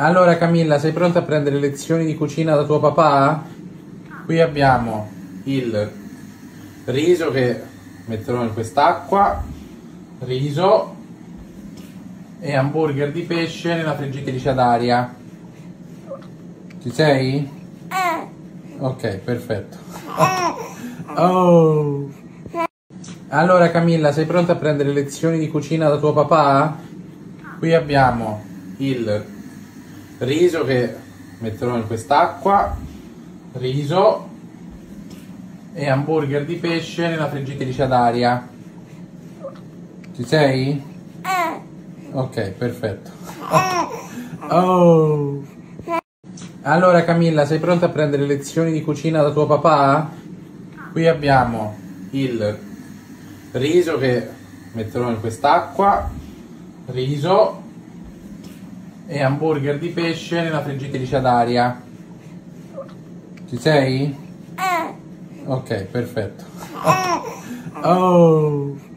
Allora Camilla, sei pronta a prendere lezioni di cucina da tuo papà? Qui abbiamo il riso che metterò in quest'acqua, riso e hamburger di pesce nella friggitrice ad aria. Ci sei? Ok, perfetto. Oh. Allora Camilla, sei pronta a prendere lezioni di cucina da tuo papà? Qui abbiamo il riso che metterò in quest'acqua, riso e hamburger di pesce nella friggitrice ad aria. Ci sei? Ok, perfetto. Oh. Allora Camilla, sei pronta a prendere lezioni di cucina da tuo papà? Qui abbiamo il riso che metterò in quest'acqua, riso e hamburger di pesce nella friggitrice ad aria. Ci sei? Ok, perfetto. Oh.